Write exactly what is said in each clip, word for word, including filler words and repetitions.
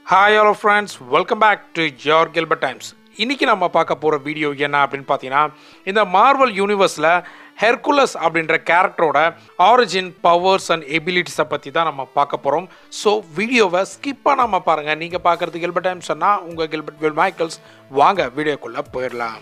Hi all friends, welcome back to your Gilbert Times. இன்னைக்கு நம்ம பார்க்க போற வீடியோ என்ன அப்படினு பாத்தீங்கன்னா இந்த மார்வல் யூனிவர்ஸ்ல ஹெர்குலஸ் அப்படிங்கற கேரக்டரோட ஆரிஜின் பவர்ஸ் அண்ட் எபிலிட்டிஸ் பத்தி தான் நம்ம பார்க்க போறோம். சோ வீடியோவை ஸ்கிப் பண்ணாம பாருங்க. நீங்க பார்க்கிறது Gilbert Times சொன்னா உங்க Gilbert Will Michaels. வாங்க வீடியோக்குள்ள போயிரலாம்.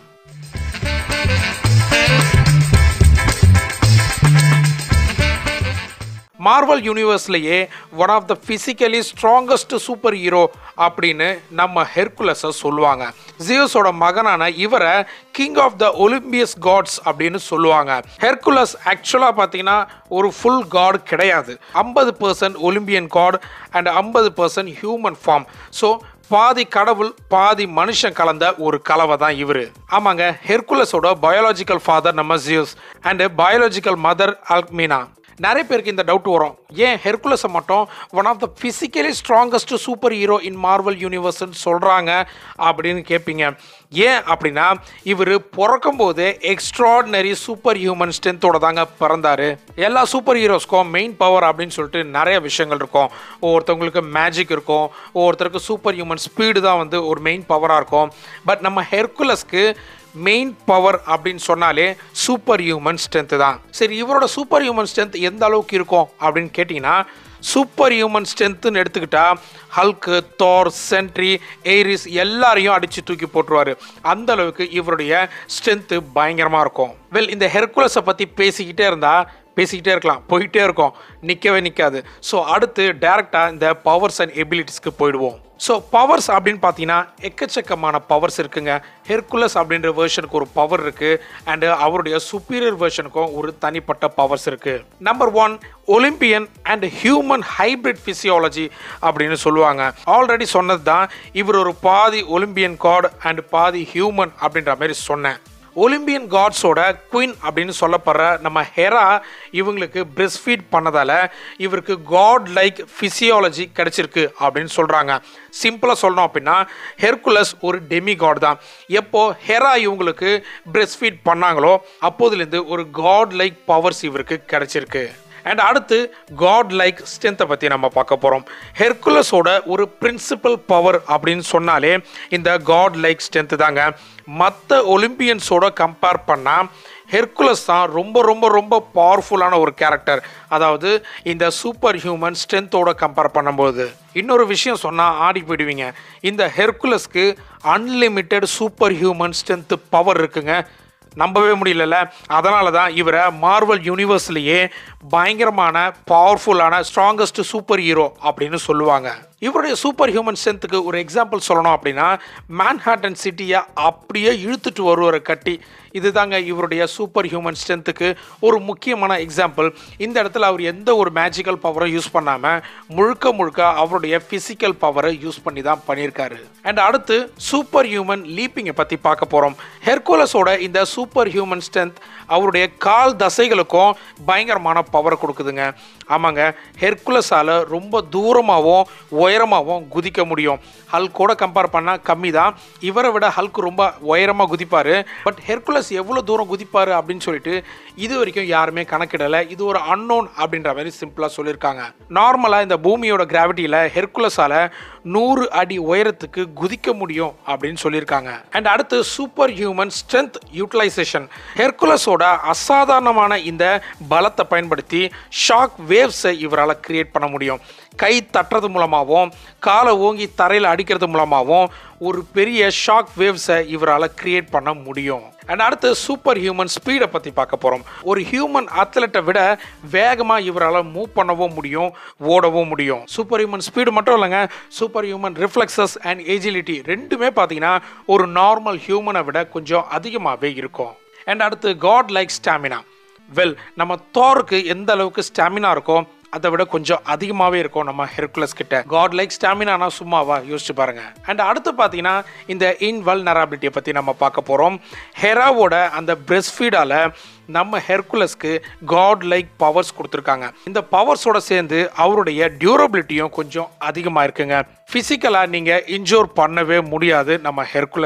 மார்வல் யூனிவர்ஸ்லயே one of the physically strongest super hero அப்படின்னு நம்ம ஹெர்குலஸை சொல்லுவாங்க. ஜியோஸோட மகனான இவரை king of the Olympus gods அப்படின்னு சொல்லுவாங்க. ஹெர்குலஸ் ஆக்சுவலாக பார்த்தீங்கன்னா ஒரு ஃபுல் காட் கிடையாது. ஐம்பது பர்சன்ட் ஒலிம்பியன் காட் அண்ட் ஐம்பது பர்சன்ட் ஹியூமன் ஃபார்ம். ஸோ பாதி கடவுள் பாதி மனுஷன் கலந்த ஒரு கலவை தான் இவர். ஆமாங்க, ஹெர்குலஸோட பயாலஜிக்கல் ஃபாதர் நம்ம Zeus and biological mother Alcmene. நிறைய பேருக்கு இந்த டவுட் வரும், ஏன் ஹெர்குலஸை மட்டும் one of the physically strongest super hero in Marvel யூனிவர்ஸ்ன்னு சொல்கிறாங்க அப்படின்னு கேட்பீங்க. ஏன் அப்படின்னா இவர் பிறக்கும் போது எக்ஸ்ட்ராடினரி சூப்பர் ஹியூமன் ஸ்ட்ரென்த்தோட தாங்க பிறந்தார். எல்லா சூப்பர் ஹீரோஸ்க்கும் மெயின் பவர் அப்படின்னு சொல்லிட்டு நிறைய விஷயங்கள் இருக்கும். ஒவ்வொருத்தவங்களுக்கு மேஜிக் இருக்கும், ஒவ்வொருத்தருக்கு சூப்பர் ஹியூமன் ஸ்பீடு தான் வந்து ஒரு மெயின் பவராக இருக்கும். பட் நம்ம ஹெர்குலஸ்க்கு மெயின் பவர் அப்படின்னு சொன்னாலே சூப்பர் ஹியூமன் ஸ்ட்ரென்த் தான். சரி, இவரோட சூப்பர் ஹியூமன் ஸ்ட்ரென்த் எந்த அளவுக்கு இருக்கும் அப்படின்னு கேட்டிங்கன்னா, சூப்பர் ஹியூமன் ஸ்ட்ரென்த்துன்னு எடுத்துக்கிட்டா ஹல்க்கு, தார், சென்ட்ரி, ஏரிஸ் எல்லாரையும் அடித்து தூக்கி போட்டுருவார். அந்த அளவுக்கு இவருடைய ஸ்ட்ரென்த்து பயங்கரமாக இருக்கும். வெல், இந்த ஹெர்குலஸை பற்றி பேசிக்கிட்டே இருந்தால் பேசிக்கிட்டே இருக்கலாம், போயிட்டே இருக்கும், நிற்கவே நிற்காது. ஸோ அடுத்து டேரெக்டாக இந்த பவர்ஸ் அண்ட் எபிலிட்டிஸ்க்கு போயிடுவோம். ஸோ பவர்ஸ் அப்படின்னு பார்த்தீங்கன்னா எக்கச்சக்கமான பவர்ஸ் இருக்குங்க. ஹெர்குலஸ் அப்படின்ற வேர்ஷனுக்கு ஒரு பவர் இருக்குது அண்டு அவருடைய சுப்பீரியர் வேர்ஷனுக்கும் ஒரு தனிப்பட்ட பவர்ஸ் இருக்குது. Number one, Olympian and human hybrid physiology அப்படின்னு சொல்லுவாங்க. ஆல்ரெடி சொன்னது தான், இவர் ஒரு பாதி ஒலிம்பியன் காட் அண்ட் பாதி ஹியூமன் அப்படின்ற மாதிரி சொன்னேன். ஒலிம்பியன் காட்ஸோட குயின் அப்படின்னு சொல்லப்படுற நம்ம ஹெரா இவங்களுக்கு பிரெஸ்ட் ஃபீட் பண்ணதால் இவருக்கு காட் லைக் ஃபிசியாலஜி கிடைச்சிருக்கு அப்படின்னு சொல்கிறாங்க. சிம்பிளாக சொல்லணும் அப்படின்னா ஹெர்குலஸ் ஒரு டெமி காட் தான். எப்போ ஹெரா இவங்களுக்கு பிரெஸ்ட் ஃபீட் பண்ணாங்களோ அப்போதுலேருந்து ஒரு காட் லைக் பவர்ஸ் இவருக்கு கிடைச்சிருக்கு. அண்ட் அடுத்து காட் லைக் ஸ்ட்ரென்த்தை பற்றி நம்ம பார்க்க போகிறோம். ஹெர்குலஸோட ஒரு பிரின்சிபல் பவர் அப்படின்னு சொன்னாலே இந்த காட் லைக் ஸ்ட்ரென்த்து தாங்க. மற்ற ஒலிம்பியன்ஸோட கம்பேர் பண்ணால் ஹெர்குலஸ் தான் ரொம்ப ரொம்ப ரொம்ப பவர்ஃபுல்லான ஒரு கேரக்டர். அதாவது இந்த சூப்பர் ஹியூமன் ஸ்ட்ரென்த்தோட கம்பேர் பண்ணும்போது இன்னொரு விஷயம் சொன்னால் ஆடி போயிடுவீங்க. இந்த ஹெர்குலஸ்க்கு unlimited super human strength power இருக்குங்க. நம்பவே முடியல. அதனால தான் இவரை மார்வல் யூனிவர்ஸ்லேயே பயங்கரமான பவர்ஃபுல்லான ஸ்ட்ராங்கஸ்ட் சூப்பர் ஹீரோ அப்படின்னு சொல்லுவாங்க. இவருடைய சூப்பர் ஹியூமன் ஸ்ட்ரென்த்துக்கு ஒரு எக்ஸாம்பிள் சொல்லணும் அப்படின்னா மேன்ஹாட்டன் சிட்டியை அப்படியே இழுத்துட்டு வருவார் கட்டி. இது தாங்க இவருடைய சூப்பர் ஹியூமன் ஸ்ட்ரென்த்துக்கு ஒரு முக்கியமான எக்ஸாம்பிள். இந்த இடத்துல அவர் எந்த ஒரு மேஜிக்கல் பவரை யூஸ் பண்ணாமல் முழுக்க முழுக்க அவருடைய ஃபிசிக்கல் பவரை யூஸ் பண்ணி தான் பண்ணியிருக்காரு. அண்ட் அடுத்து சூப்பர் ஹியூமன் லீப்பிங்கை பற்றி பார்க்க போகிறோம். ஹெர்குலஸோட இந்த சூப்பர் ஹியூமன் ஸ்ட்ரென்த் அவருடைய கால் தசைகளுக்கும் பயங்கரமான பவரை கொடுக்குதுங்க. ஆமாங்க, ஹெர்குலஸால் ரொம்ப தூரமாகவும் உயரமாகவும் குதிக்க முடியும். ஹல்கோட கம்பேர் பண்ணால் கம்மி தான். இவரை விட ஹல்க் ரொம்ப உயரமாக குதிப்பார். பட் ஹெர்குலஸ் எவ்வளோ தூரம் குதிப்பார் அப்படின்னு சொல்லிட்டு இது வரைக்கும் யாருமே கணக்கிடலை. இது ஒரு அன்னோன் அப்படின்ற மாதிரி சிம்பிளாக சொல்லியிருக்காங்க. நார்மலாக இந்த பூமியோட கிராவிட்டியில் ஹெர்குலஸால் நூறு அடி உயரத்துக்கு குதிக்க முடியும் அப்படின்னு சொல்லியிருக்காங்க. அண்ட் அடுத்து சூப்பர் ஹியூமன் ஸ்ட்ரென்த் யூட்டிலைசேஷன். ஹெர்குலஸோட அசாதாரணமான இந்த பலத்தை பயன்படுத்தி ஷாக் வேவ்ஸை இவரால் கிரியேட் பண்ண முடியும். கை தட்டுறது மூலமாகவும் காலை ஓங்கி தரையில் அடிக்கிறது மூலமாகவும் ஒரு பெரிய ஷாக் வேவ்ஸை இவரால் கிரியேட் பண்ண முடியும். அண்ட் அடுத்து சூப்பர் ஹியூமன் ஸ்பீடை பற்றி பார்க்க போகிறோம். ஒரு ஹியூமன் அத்லெட்டை விட வேகமாக இவரால் மூவ் பண்ணவும் முடியும், ஓடவும் முடியும். சூப்பர் ஹியூமன் ஸ்பீடு மட்டும் இல்லைங்க, super human reflexes and agility ரெண்டுமே பார்த்தீங்கன்னா ஒரு நார்மல் ஹியூமனை விட கொஞ்சம் அதிகமாகவே இருக்கும். அண்ட் அடுத்து காட் லைக் ஸ்டாமினா. வெல், நம்ம தாருக்கு எந்த அளவுக்கு ஸ்டாமினா இருக்கோ அதை விட கொஞ்சம் அதிகமாகவே இருக்கும் நம்ம ஹெர்குலஸ் கிட்ட. காட் லைக் ஸ்டாமினானா சும்மாவா, யோசிச்சு பாருங்க. அண்ட் அடுத்து பார்த்தீங்கன்னா இந்த இன்வல்னரபிலிட்டியை பற்றி நம்ம பார்க்க போகிறோம். ஹெராவோட அந்த பிரெஸ்ட் ஃபீடால் நம்ம ஹெர்குலஸ்க்கு காட் லைக் பவர்ஸ் கொடுத்துருக்காங்க. இந்த பவர்ஸோட சேர்ந்து அவருடைய டியூரபிலிட்டியும் கொஞ்சம் அதிகமாக இருக்குங்க. ஃபிசிக்கலாக நீங்கள் இன்ஜோர் பண்ணவே முடியாது நம்ம ஹெர்குலஸை.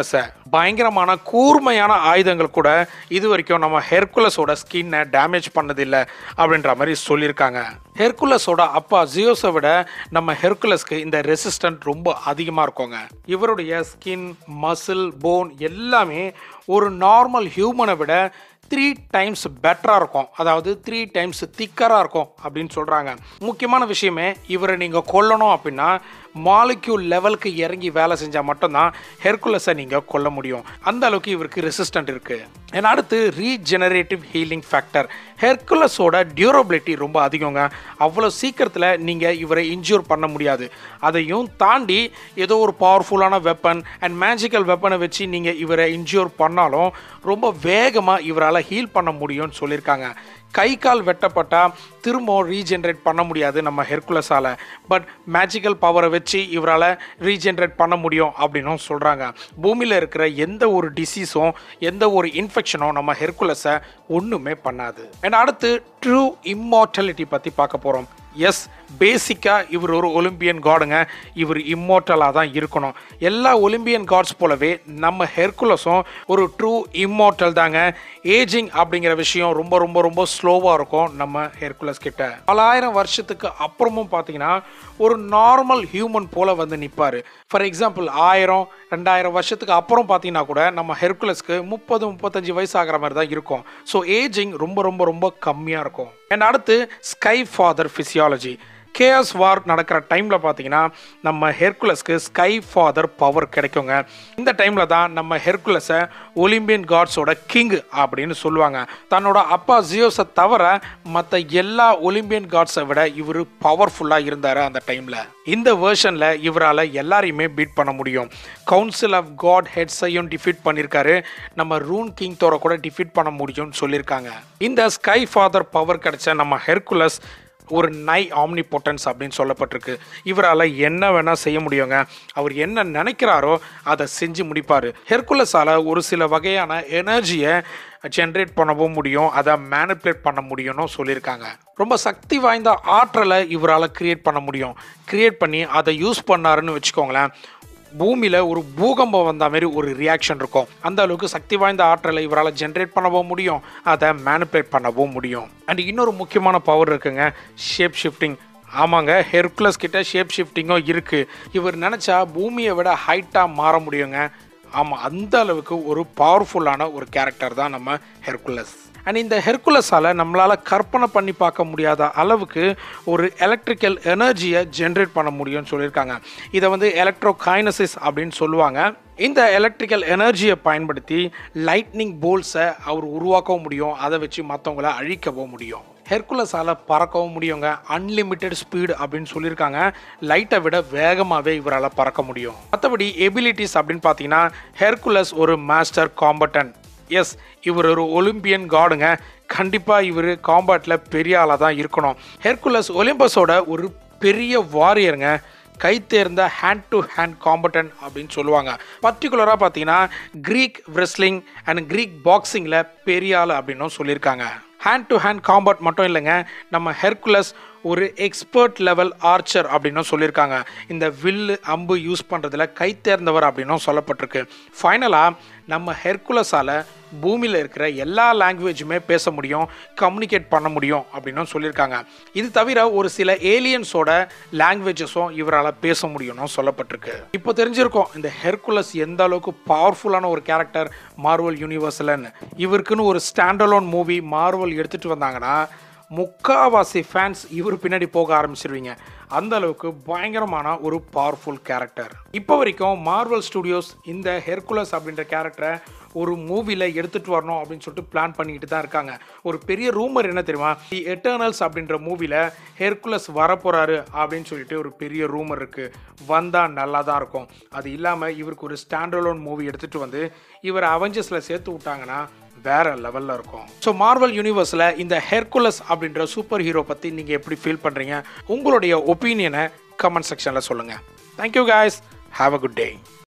பயங்கரமான கூர்மையான ஆயுதங்கள் கூட இது வரைக்கும் நம்ம ஹெர்குலஸோட ஸ்கின்னை டேமேஜ் பண்ணதில்லை அப்படின்ற மாதிரி சொல்லியிருக்காங்க. ஹெர்குலஸோட அப்பா ஜியோஸை விட நம்ம ஹெர்குலஸ்க்கு இந்த ரெசிஸ்டன்ட் ரொம்ப அதிகமாக இருக்குங்க. இவருடைய ஸ்கின், மசில், போன் எல்லாமே ஒரு நார்மல் ஹியூமனை விட த்ரீ டைம்ஸ் பெட்டராக இருக்கும், அதாவது த்ரீ டைம்ஸ் திக்கராக இருக்கும் அப்படின்னு சொல்கிறாங்க. முக்கியமான விஷயமே, இவரை நீங்கள் கொல்லணும் அப்படின்னா மாலிக்யூல் லெவலுக்கு இறங்கி வேலை செஞ்சால் மட்டும்தான் ஹெர்குலஸை நீங்கள் கொல்ல முடியும். அந்த அளவுக்கு இவருக்கு ரெசிஸ்டன்ட் இருக்குது. ஏன்னா அடுத்து ரீஜெனரேட்டிவ் ஹீலிங் ஃபேக்டர். ஹெர்குலஸோட டியூரபிலிட்டி ரொம்ப அதிகங்க. அவ்வளோ சீக்கிரத்தில் நீங்கள் இவரை இன்ஜூர் பண்ண முடியாது. அதையும் தாண்டி ஏதோ ஒரு பவர்ஃபுல்லான வெப்பன் அண்ட் மேஜிக்கல் வெப்பனை வச்சு நீங்கள் இவரை இன்ஜூர் பண்ணாலும் ரொம்ப வேகமாக இவரால் ஹீல் பண்ண முடியும்னு சொல்லியிருக்காங்க. கை கால் வெட்டப்பட்டால் திரும்ப ரீஜென்ரேட் பண்ண முடியாது நம்ம ஹெர்குலஸால். பட் மேஜிக்கல் பவரை வச்சு இவரால் ரீஜென்ரேட் பண்ண முடியும் அப்படின்னும் சொல்கிறாங்க. பூமியில் இருக்கிற எந்த ஒரு டிசீஸும் எந்த ஒரு இன்ஃபெக்ஷனும் நம்ம ஹெர்குலஸை ஒன்றுமே பண்ணாது. அண்ட் அடுத்து ட்ரூ இம்மார்டாலிட்டி பற்றி பார்க்க போகிறோம். எஸ், பேசிக்காக இவர் ஒரு ஒலிம்பியன் காடுங்க. இவர் இம்மோர்டலாக தான் இருக்கணும். எல்லா ஒலிம்பியன் காட்ஸ் போலவே நம்ம ஹெர்குலஸும் ஒரு ட்ரூ இம்மோர்டல் தாங்க. ஏஜிங் அப்படிங்கிற விஷயம் ரொம்ப ரொம்ப ரொம்ப ஸ்லோவாக இருக்கும் நம்ம ஹெர்குலஸ் கிட்ட. பலாயிரம் வருஷத்துக்கு அப்புறமும் பார்த்தீங்கன்னா ஒரு நார்மல் ஹியூமன் போல வந்து நிற்பார். ஃபார் எக்ஸாம்பிள் ஆயிரம் ரெண்டாயிரம் வருஷத்துக்கு அப்புறம் பார்த்தீங்கன்னா கூட நம்ம ஹெர்குலஸ்க்கு முப்பது முப்பத்தஞ்சு வயசு ஆகிற மாதிரி தான் இருக்கும். ஸோ ஏஜிங் ரொம்ப ரொம்ப ரொம்ப கம்மியாக இருக்கும். அண்ட் அடுத்து sky father physiology. Chaos war நடக்கிற டைமில் பார்த்தீங்கன்னா நம்ம ஹெர்குலஸ்க்கு ஸ்கை ஃபாதர் பவர் கிடைக்குங்க. இந்த டைமில் தான் நம்ம ஹெர்குலஸை ஒலிம்பியன் காட்ஸோட கிங் அப்படின்னு சொல்லுவாங்க. தன்னோட அப்பா ஜியோஸை தவிர மற்ற எல்லா ஒலிம்பியன் காட்ஸை விட இவர் பவர்ஃபுல்லாக இருந்தார் அந்த டைமில். இந்த வேர்ஷனில் இவரால் எல்லாரையுமே பீட் பண்ண முடியும். கவுன்சில் ஆஃப் காட் ஹெட்ஸையும் டிஃபீட் பண்ணியிருக்காரு. நம்ம ரூன் கிங் தோரை கூட டிஃபீட் பண்ண முடியும்னு சொல்லியிருக்காங்க. இந்த ஸ்கை ஃபாதர் பவர் கிடைச்ச நம்ம ஹெர்குலஸ் ஒரு நை ஆம்னிபொட்டன்ஸ் அப்படின்னு சொல்லப்பட்டிருக்கு. இவரால் என்ன வேணால் செய்ய முடியுங்க. அவர் என்ன நினைக்கிறாரோ அதை செஞ்சு முடிப்பார். ஹெர்குலஸால் ஒரு சில வகையான எனர்ஜியை ஜென்ரேட் பண்ணவும் முடியும், அதை மேனிப்புலேட் பண்ண முடியும்னு சொல்லியிருக்காங்க. ரொம்ப சக்தி வாய்ந்த ஆற்றலை இவரால் கிரியேட் பண்ண முடியும். கிரியேட் பண்ணி அதை யூஸ் பண்ணாருன்னு வச்சுக்கோங்களேன், பூமியில் ஒரு பூகம்பம் வந்த மாதிரி ஒரு ரியாக்ஷன் இருக்கும். அந்த அளவுக்கு சக்தி வாய்ந்த ஆற்றலை இவரால் ஜென்ரேட் பண்ணவும் முடியும், அதை மேனிப்புலேட் பண்ணவும் முடியும். அண்ட் இன்னொரு முக்கியமான பவர் இருக்குங்க, ஷேப் ஷிஃப்டிங். ஆமாங்க, ஹெர்குலஸ் கிட்ட ஷேப் ஷிஃப்டிங்கும் இருக்குது. இவர் நினச்சா பூமியை விட ஹைட்டாக மாற முடியுங்க. ஆமாம், அந்த அளவுக்கு ஒரு பவர்ஃபுல்லான ஒரு கேரக்டர் தான் நம்ம ஹெர்குலஸ். அண்ட் இந்த ஹெர்குலஸால் நம்மளால் கற்பனை பண்ணி பார்க்க முடியாத அளவுக்கு ஒரு எலக்ட்ரிக்கல் எனர்ஜியை ஜென்ரேட் பண்ண முடியும்னு சொல்லியிருக்காங்க. இதை வந்து எலக்ட்ரோகைனசிஸ் அப்படின்னு சொல்லுவாங்க. இந்த எலக்ட்ரிக்கல் எனர்ஜியை பயன்படுத்தி லைட்னிங் போல்ஸை அவர் உருவாக்கவும் முடியும், அதை வச்சு மற்றவங்கள அழிக்கவும் முடியும். ஹெர்குலஸால் பறக்கவும் முடியுங்க. அன்லிமிட்டெட் ஸ்பீடு அப்படின்னு சொல்லியிருக்காங்க. லைட்டை விட வேகமாகவே இவரால் பறக்க முடியும். மற்றபடி எபிலிட்டிஸ் அப்படின்னு பார்த்தீங்கன்னா ஹெர்குலஸ் ஒரு மாஸ்டர் காம்பட்டன்ட். எஸ், இவர் ஒரு ஒலிம்பியன் காடுங்க. கண்டிப்பாக இவர் காம்பேட்டில் பெரிய ஆளாக தான் இருக்கணும். ஹெர்குலஸ் ஒலிம்பஸோட ஒரு பெரிய வாரியருங்க. கை தேர்ந்த ஹேண்ட் டு ஹேண்ட் காம்பட்டன்ட் அப்படின்னு சொல்லுவாங்க. பர்டிகுலராக பார்த்தீங்கன்னா க்ரீக் ரெஸ்லிங் அண்ட் க்ரீக் பாக்ஸிங்கில் பெரிய ஆள் அப்படின்னும் சொல்லியிருக்காங்க. ஹேண்ட் டு ஹேண்ட் காம்பட் மட்டும் இல்லைங்க, நம்ம ஹெர்குலஸ் ஒரு எக்ஸ்பர்ட் லெவல் ஆர்ச்சர் அப்படின்னும் சொல்லியிருக்காங்க. இந்த வில்லு அம்பு யூஸ் பண்ணுறதுல கை தேர்ந்தவர் அப்படின்னும் சொல்லப்பட்டிருக்கு. ஃபைனலாக நம்ம ஹெர்குலஸால் பூமியில் இருக்கிற எல்லா லாங்குவேஜுமே பேச முடியும், கம்யூனிகேட் பண்ண முடியும் அப்படின்னும் சொல்லியிருக்காங்க. இது தவிர ஒரு சில ஏலியன்ஸோட லாங்குவேஜஸும் இவரால் பேச முடியும்னு சொல்லப்பட்டிருக்கு. இப்போ தெரிஞ்சிருக்கோம் இந்த ஹெர்குலஸ் எந்த அளவுக்கு பவர்ஃபுல்லான ஒரு கேரக்டர் மார்வல் யூனிவர்ஸ்லன்னு. இவருக்குன்னு ஒரு ஸ்டாண்டலோன் மூவி மார்வல் எடுத்துகிட்டு வந்தாங்கன்னா முக்காவாசி ஃபேன்ஸ் இவர் பின்னாடி போக ஆரம்பிச்சிருவீங்க. அந்த அளவுக்கு பயங்கரமான ஒரு பவர்ஃபுல் கேரக்டர். இப்போ வரைக்கும் மார்வல் ஸ்டுடியோஸ் இந்த ஹெர்குலஸ் அப்படின்ற கேரக்டரை ஒரு மூவியில் எடுத்துகிட்டு வரணும் அப்படின்னு சொல்லிட்டு பிளான் பண்ணிக்கிட்டு தான் இருக்காங்க. ஒரு பெரிய ரூமர் என்ன தெரியுமா, தி எட்டர்னல்ஸ் அப்படின்ற மூவியில் ஹெர்குலஸ் வரப்போகிறாரு அப்படின்னு சொல்லிட்டு ஒரு பெரிய ரூமர் இருக்குது. வந்தால் நல்லா தான் இருக்கும். அது இல்லாமல் இவருக்கு ஒரு ஸ்டாண்டலோன் மூவி எடுத்துகிட்டு வந்து இவர் அவெஞ்சர்ஸில் சேர்த்து விட்டாங்கன்னா வேற லெவலில் இருக்கும். ஸோ மார்வல் யூனிவர்ஸில் இந்த ஹெர்குலஸ் அப்படின்ற சூப்பர் ஹீரோ பற்றி நீங்கள் எப்படி ஃபீல் பண்ணுறீங்க? உங்களுடைய ஒப்பீனியனை கமெண்ட் செக்ஷனில் சொல்லுங்கள். Thank you guys, have a good day.